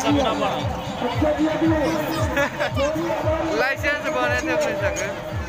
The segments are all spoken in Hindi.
लाइसेंस बने थे अपने संग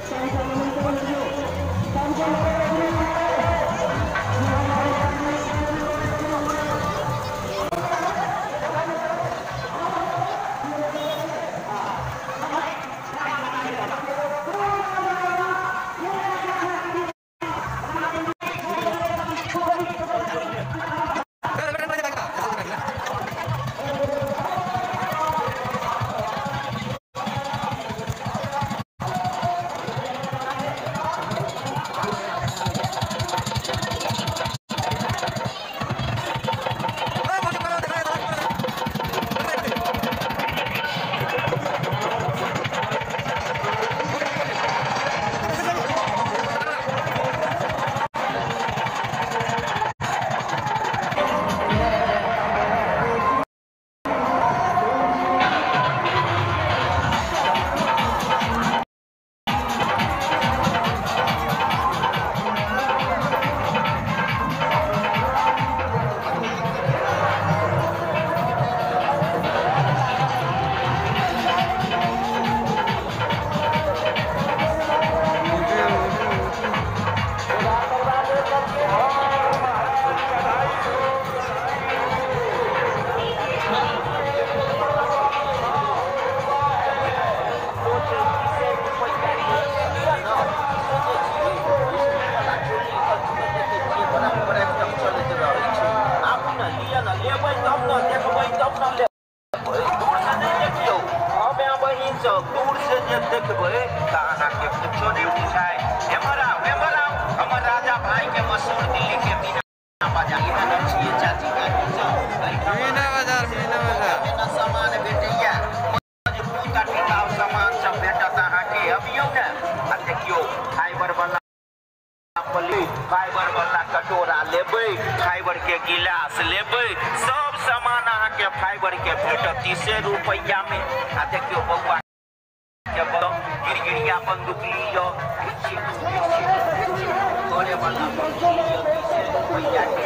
दूर से जब देखबे अहाँ के कुछो नहीं बुझाए। एमर आओ हमर राजा भाई के मशहूर दिल्ली के मीना बाजार इधर छिए चाची का मीना बाजार ना सामान भेटैया मजबूत का टिकाऊ सामान सब भेटत अहाँ के। अबियौ ने आ देखियो फाइबर वाला कटोरा लेबै, फाइबर के गिलास लेबै, सब सामान अहाँ के फाइबर के भेटत 30 रुपया में। आ देखियो बउआ जब गिरगिरिया बंदूक लियो तोरे वाला रुपया के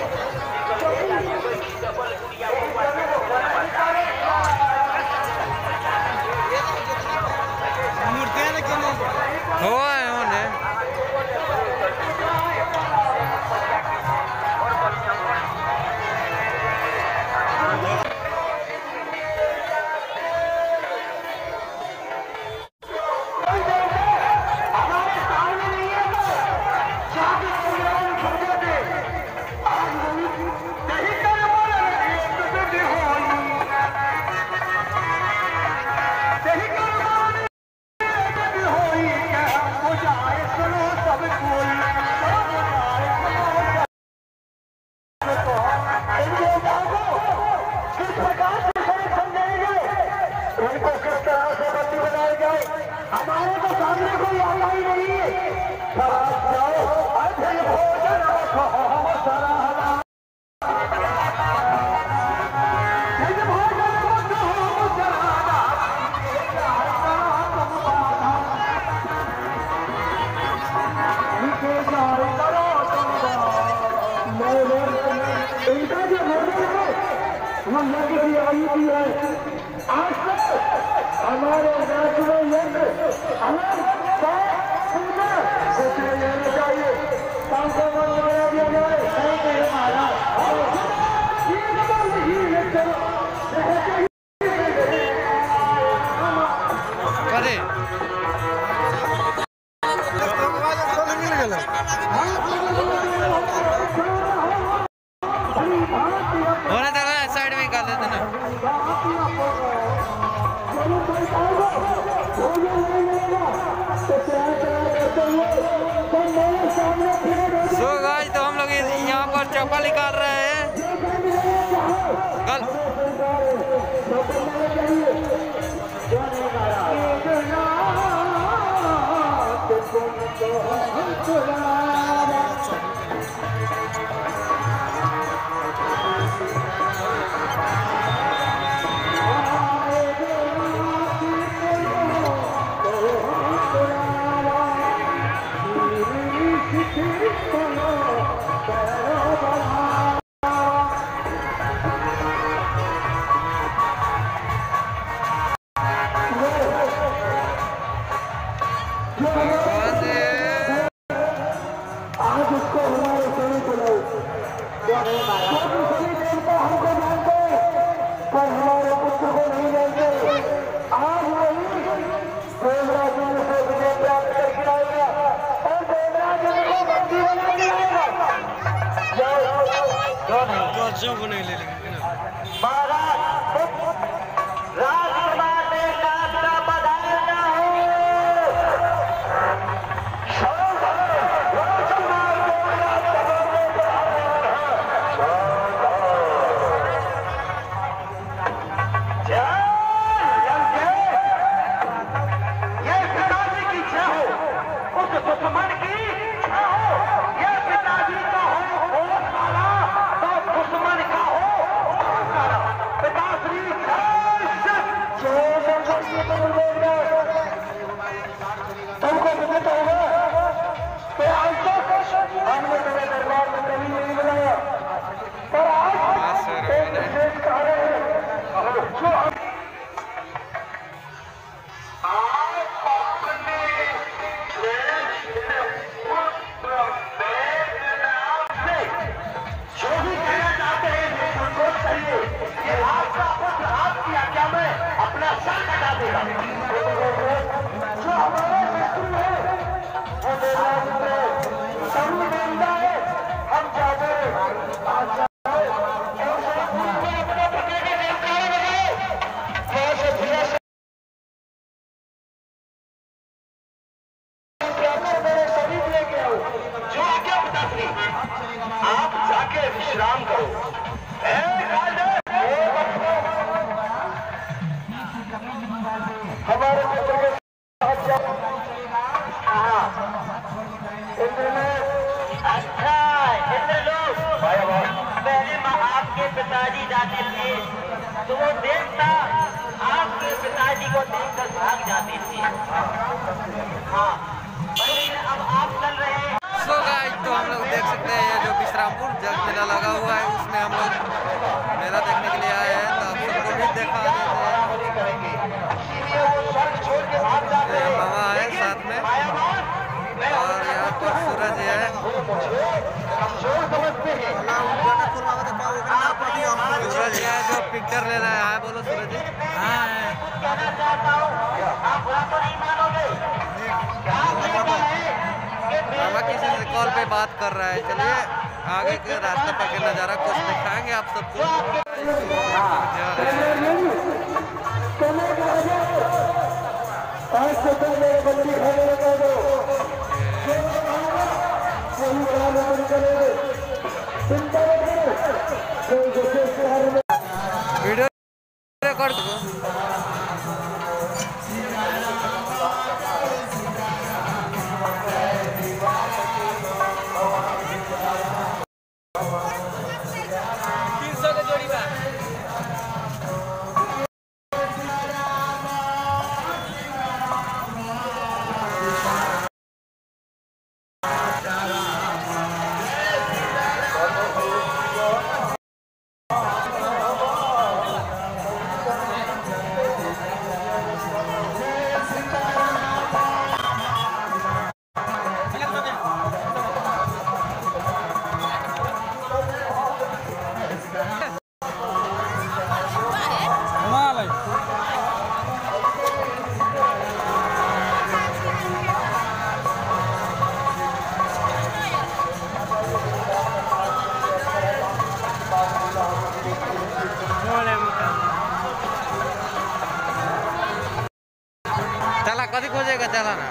हमारे राज्य में यंत्र अलग चाहिए साइड में कर देते ना। सो गाइस तो हम लोग यहाँ पर चप्पल निकाल रहे हैं। सभी देवता हमको जानते पर हमारे पुत्र को नहीं जानते। आज वही देवराज से विजय प्राप्त करके आएगा और देवराज को बंदी बना के आएगा। को नहीं ले लेंगे पिताजी जाते थे तो वो देखता आपके पिताजी को देखकर भाग जाते थे। हाँ, अब आप चल रहे हैं। सो गाइस, तो हम लोग देख सकते हैं ये जो विश्रामपुर जल मेला लगा हुआ है उसमें हम लोग मेला देखने के लिए आए हैं। तो आप सबको भी देखा देते हैं। मामा है साथ में और यहाँ पर सूरज है। सूरज है जो पिक्चर ले रहा है। बोलो सूरज जी। हाँ मामा किसी से कॉल पे बात कर रहा है। चलिए आगे के रास्ते पर के नज़ारा कुछ दिखाएंगे आप सबको। वीडियो रिकॉर्ड चला कभी खोजेगा चला ना।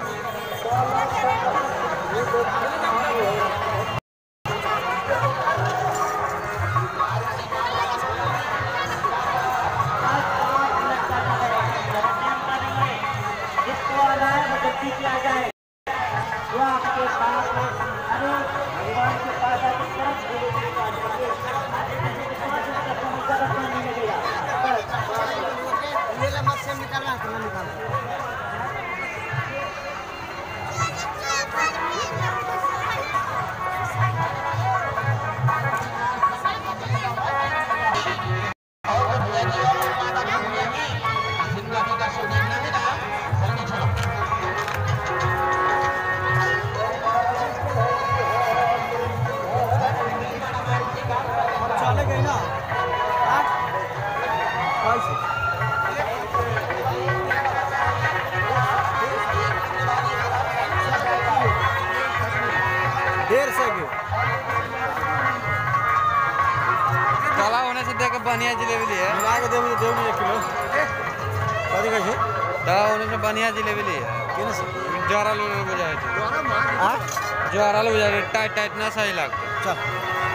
बढ़िया जिलेबी ली है मिला के देव 1 किलो कथी कहै छै दा ओने से बढ़िया जिलेबी ली है केने से जोरा लो बुझाए हां जोरा लो बुझाए टाइट टाइट ना सही लगता चल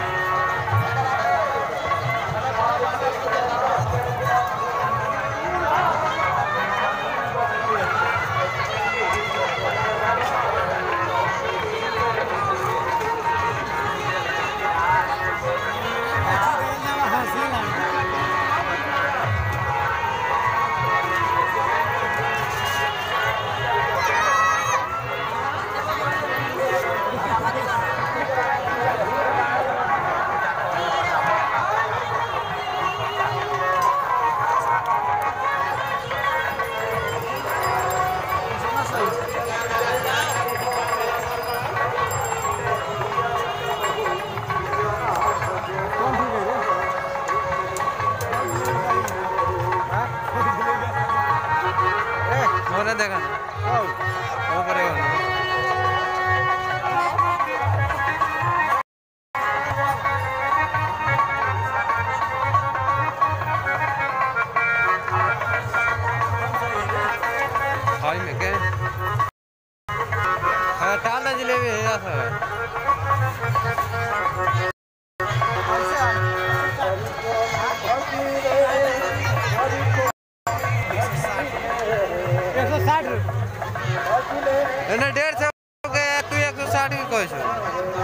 देखा वो करेगा हाई में क्या टाल दा जिलेबी है यार एने 150 हो गया तू 160 की कहै छ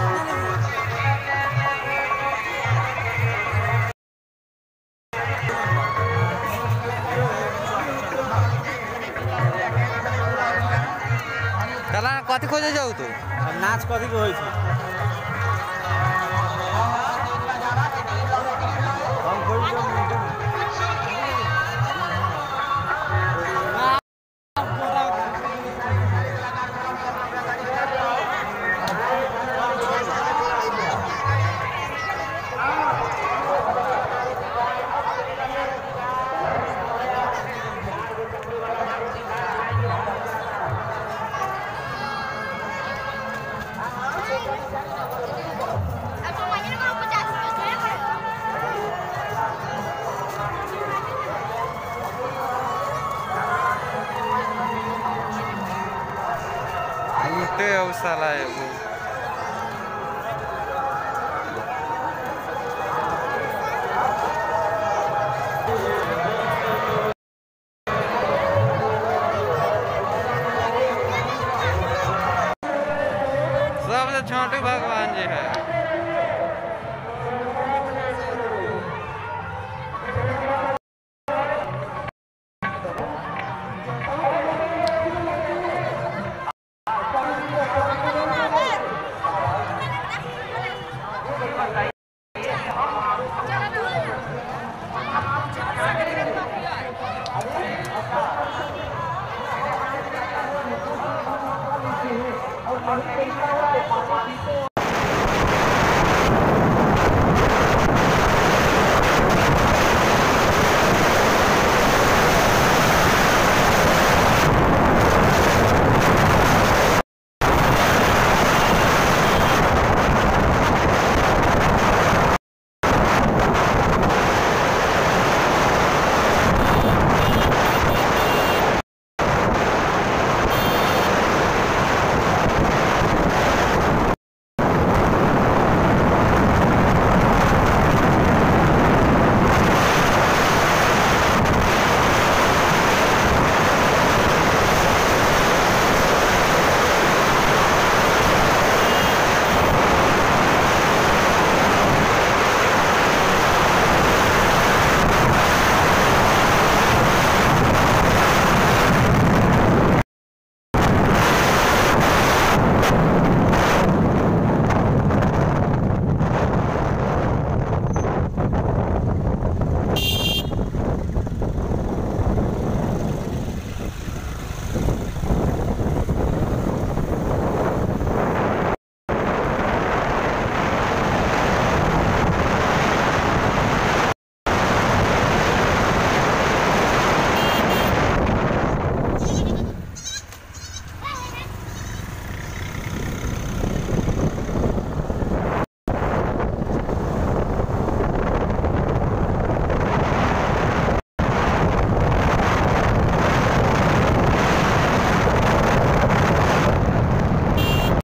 कला कथि खोजे जाऊ तू नाच कथी के होई छै हम खोज जाऊ मुट्टे साला है वो